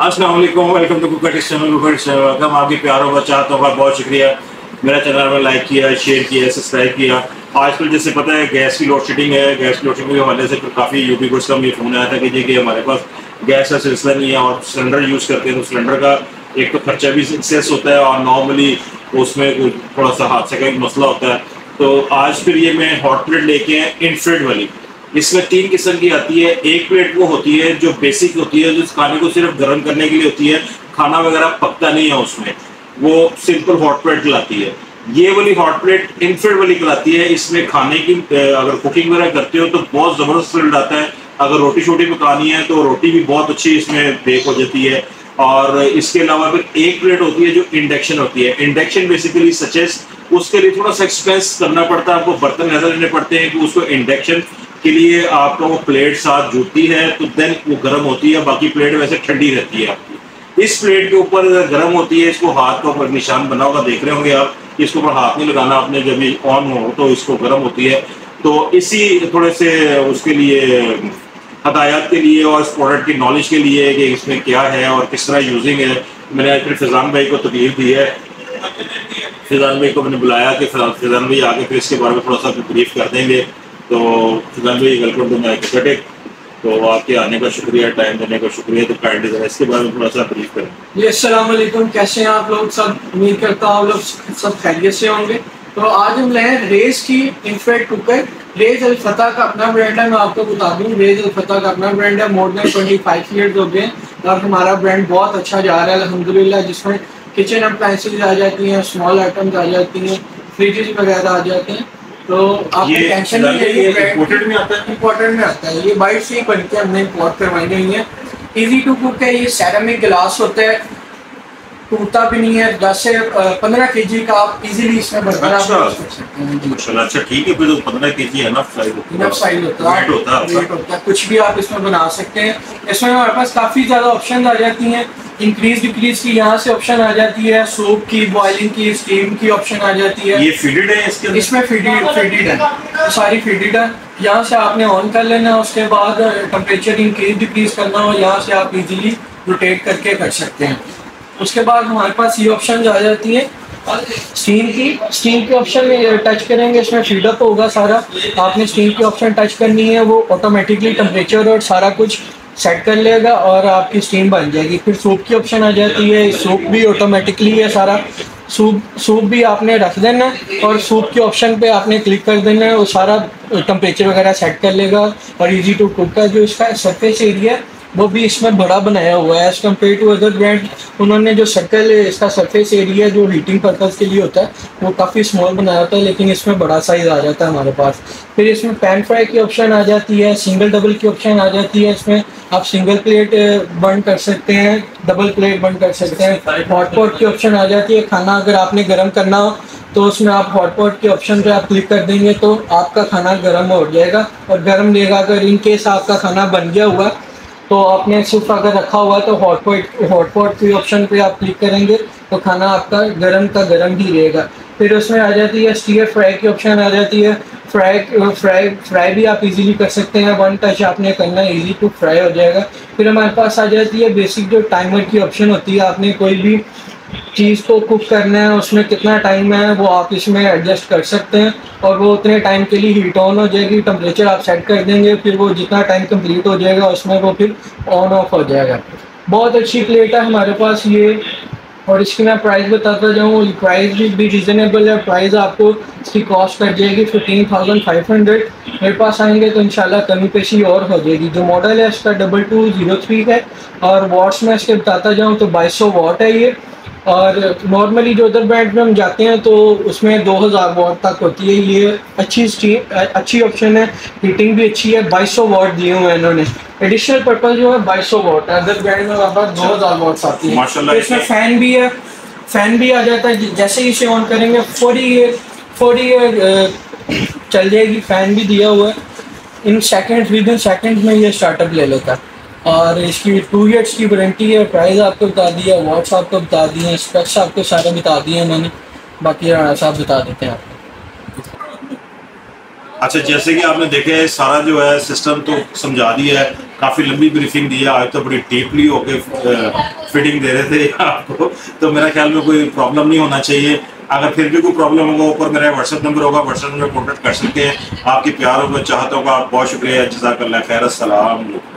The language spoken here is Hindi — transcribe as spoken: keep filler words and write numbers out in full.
अस्सलाम वालेकुम, welcome to cooker channel. Cooker channel welcome. आपके प्यारों का चाहतों का बहुत शुक्रिया। मेरा चैनल में लाइक किया, शेयर किया, सब्सक्राइब किया। आजकल जैसे पता है गैस की लोड शेडिंग है, गैस की लोड शेडिंग के हवाले से काफ़ी यूट्यूबर्स का मुझे फ़ोन आया था कि जी कि हमारे पास गैस का सिलसिला नहीं है और सिलेंडर यूज़ करते हैं तो सिलेंडर का एक तो खर्चा भी एक्सेस होता है और नॉर्मली उसमें थोड़ा सा हादसे का एक मसला होता है। तो आज फिर ये मैं हॉट प्लेट लेके आए इंफ्रारेड वाली। इसमें तीन किस्म की आती है। एक प्लेट वो होती है जो बेसिक होती है, जो खाने को सिर्फ गर्म करने के लिए होती है, खाना वगैरह पकता नहीं है उसमें, वो सिंपल हॉट प्लेट कहलाती है। ये वाली हॉट प्लेट इंफ्रारेड वाली कहलाती है। इसमें खाने की अगर कुकिंग वगैरह करते हो तो बहुत ज़बरदस्त रिजल्ट आता है। अगर रोटी शोटी पकानी है तो रोटी भी बहुत अच्छी इसमें बेक हो जाती है। और इसके अलावा फिर एक प्लेट होती है जो इंडक्शन होती है। इंडक्शन बेसिकली सचेस उसके लिए थोड़ा सा एक्सपेंस करना पड़ता है, आपको बर्तन ऐसा लेने पड़ते हैं कि उसको इंडक्शन के लिए आपका वो प्लेट साथ जुड़ती है तो देन वो गर्म होती है, बाकी प्लेट वैसे ठंडी रहती है आपकी। इस प्लेट के ऊपर गर्म होती है, इसको हाथ का ऊपर निशान बना होगा, देख रहे होंगे आप। इसके ऊपर हाथ नहीं लगाना आपने, जब ये ऑन हो तो इसको गर्म होती है। तो इसी थोड़े से उसके लिए हदायत के लिए और इस प्रोडक्ट की नॉलेज के लिए कि इसमें क्या है और किस तरह यूजिंग है, मैंने फिर फैजान भाई को तकलीफ दी है। फैजान भाई को मैंने बुलाया कि फैजान भाई आके फिर इसके बारे में थोड़ा सा ब्रीफ कर देंगे। तो फैजान भाई वेलकम टू माय क्रिकेट। तो आपके आने का शुक्रिया, टाइम देने का शुक्रिया। तो काइंडली जरा इसके बारे में थोड़ा सा ब्रीफ करें। जी अस्सलाम वालेकुम, कैसे हैं आप लोग सब? उम्मीद करता हूँ आप लोग सब खैरियत से होंगे। तो आज हम लाए रेज की इंफ्रारेड कुकर। रेज अल फतह का अपना ब्रांड है, मैं आपको बता दूं रेज अल फतह का अपना ब्रांड है। More than twenty five years हो गए और हमारा ब्रांड बहुत अच्छा जा रहा है अल्हम्दुलिल्लाह, जिसमें किचन अप्लायंसेज आ जाती हैं, स्मॉल आइटम्स आ जाती हैं, फ्रिजेज वगैरह आ जाते हैं। तो आपको टेंशन नहीं है, इंपोर्टेड में आता है। इंपोर्टेड में आता है। ये बाइट से ही बन के हमने इंपोर्ट करवाई हुई है। इजी टू कुक है। ये सेरामिक गिलास होता है, टूटता भी नहीं है। दस से पंद्रह के जी का आप इजीली इसमें बर्तन अच्छा। कर सकते हैं। माशाल्लाह, अच्छा ठीक है। फिर तो पंद्रह के जी है ना, इनफ साइज होता है, वेट होता है, वेट होता है। कुछ भी आप इसमें बना सकते हैं। इसमें हमारे पास काफ़ी ज़्यादा ऑप्शन आ जाती हैं। इंक्रीज डिक्रीज की यहाँ से ऑप्शन आ जाती है, सूप की, बॉइलिंग की, स्टीम की ऑप्शन आ जाती है। ये फीडेड है इसके अंदर? इसमें फीडेड फीडेड है, तो सारी फीडेड है। यहाँ से आपने ऑन कर लेना, उसके बाद टेम्परेचर इंक्रीज डिक्रीज करना हो, यहाँ से आप इजीली रोटेट करके कर सकते हैं। उसके बाद हमारे पास ये ऑप्शन आ जाती है स्टीम की। स्टीम के ऑप्शन में टच करेंगे, इसमें फीडअप होगा सारा। आपने स्टीम की ऑप्शन टच करनी है, वो ऑटोमेटिकली टेम्परेचर और सारा कुछ सेट कर लेगा और आपकी स्टीम बन जाएगी। फिर सूप की ऑप्शन आ जाती है, सूप भी ऑटोमेटिकली है सारा। सूप सूप भी आपने रख देना है और सूप के ऑप्शन पे आपने क्लिक कर देना है, वो सारा टेम्परेचर वगैरह सेट कर लेगा। और इजी टू कुक का जो इसका सरफेस एरिया है वो भी इसमें बड़ा बनाया हुआ है as compare to other brand. उन्होंने जो सर्कल इसका सरफेस एरिया जो हीटिंग पर्पज़ के लिए होता है वो काफ़ी स्मॉल बनाया होता है, लेकिन इसमें बड़ा साइज़ आ जाता है हमारे पास। फिर इसमें पैन फ्राई की ऑप्शन आ जाती है, सिंगल डबल की ऑप्शन आ जाती है। इसमें आप सिंगल प्लेट बंद कर सकते हैं, डबल प्लेट बंद कर सकते हैं। हॉट पॉट की ऑप्शन आ जाती है। खाना अगर आपने गर्म करना हो तो उसमें आप हॉट पॉट के ऑप्शन पे आप क्लिक कर देंगे तो आपका खाना गर्म हो जाएगा और गर्म लेगा। अगर इन केस आपका खाना बन गया हुआ तो आपने सिर्फ अगर रखा हुआ है तो हॉट पॉट हॉट पॉट के ऑप्शन पे आप क्लिक करेंगे तो खाना आपका गर्म का गर्म ही रहेगा। फिर उसमें आ जाती है स्टीयर फ्राई की ऑप्शन आ जाती है। फ्राई फ्राई फ्राई भी आप इजीली कर सकते हैं, वन टच आपने करना है, इजी टू फ्राई हो जाएगा। फिर हमारे पास आ जाती है बेसिक जो टाइमर की ऑप्शन होती है। आपने कोई भी चीज़ को कुक करना है, उसमें कितना टाइम है वो आप इसमें एडजस्ट कर सकते हैं और वो उतने टाइम के लिए हीट ऑन हो जाएगी। टेम्परेचर आप सेट कर देंगे, फिर वो जितना टाइम कंप्लीट हो जाएगा उसमें वो फिर ऑन ऑफ हो जाएगा। बहुत अच्छी प्लेट है हमारे पास ये। और इसकी मैं प्राइस बताता जाऊँ, प्राइस भी, भी रीज़नेबल है। प्राइस आपको इसकी कॉस्ट कर जाएगी फिफ्टीन थाउजेंड फाइव हंड्रेड। मेरे पास आएंगे तो इंशाल्लाह कमी पेशी और हो जाएगी। जो मॉडल है इसका डबल टू ज़ीरो थ्री है और वॉट्स में इसके बताता जाऊँ तो बाईस सौ वॉट है ये। और नॉर्मली जो अदर ब्रांड में हम जाते हैं तो उसमें दो हज़ार वॉट तक होती है। ये अच्छी स्टीम अच्छी ऑप्शन है, हीटिंग भी अच्छी है। बाईस सौ वॉट दिए हुए हैं इन्होंने। एडिशनल पर्पज़ जो है बाईस सौ वॉट है, अदर ब्रांड में वहाँ पर दो हज़ार वॉट्स आती है। तो इसमें फ़ैन भी है, फ़ैन भी आ जाता है। जैसे ही इसे ऑन करेंगे फोरी फोरी चल जाएगी। फ़ैन भी दिया हुआ है। In second within second में ये स्टार्टअप ले लेता है। और इसकी टू ईयर्स की वारंटी है। प्राइस आपको बता दिया, वॉट्स आपको बता दिए, स्पेक्स आपको सारे बता दिए मैंने, बाकी साहब बता देते हैं आपको। अच्छा, जैसे कि आपने देखा है सारा जो है सिस्टम तो समझा दिया है, काफ़ी लंबी ब्रीफिंग दी है, आज तो बड़ी डीपली होके फिटिंग दे रहे थे आपको, तो मेरा ख्याल में कोई प्रॉब्लम नहीं होना चाहिए। अगर फिर भी कोई प्रॉब्लम होगा, ऊपर मेरा व्हाट्सएप नंबर होगा, व्हाट्सएप नंबर कॉन्टेक्ट कर सकते हैं। आपकी प्यार होगा, चाहता होगा। बहुत शुक्रिया, जज़ाकल्लाह खैर, अस्सलाम।